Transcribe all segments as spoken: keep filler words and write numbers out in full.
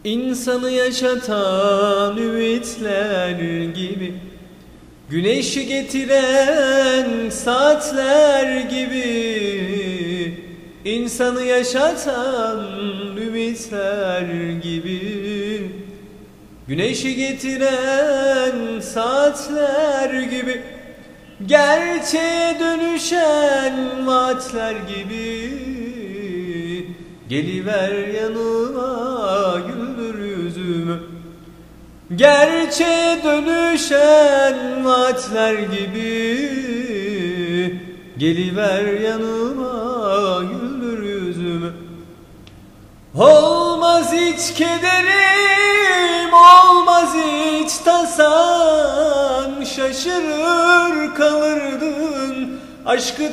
İnsanı yaşatan ümitler gibi, güneşi getiren saatler gibi. İnsanı yaşatan ümitler gibi, güneşi getiren saatler gibi. Gerçeğe dönüşen vaatler gibi. Geliver yanıma, güldür yüzümü. Gerçeğe dönüşen vaatler gibi. Geliver yanıma, güldür yüzümü. Olmaz hiç kederim, olmaz hiç tasan. Şaşırır kalırdın aşkı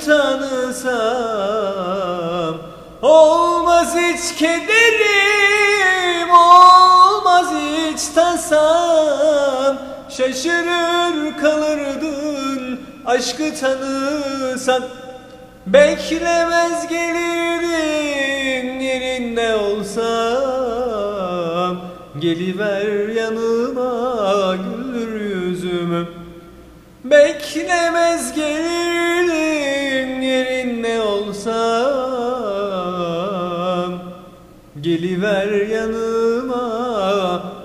tanısam. Olmaz hiç kederim, olmaz hiç tasam. Şaşırır kalırdın aşkı tanısan. Beklemez gelirdin yerinde olsam. Geliver yanıma, güldür yüzümü. Beklemez gelirdin yerinde olsam. Geliver yanıma,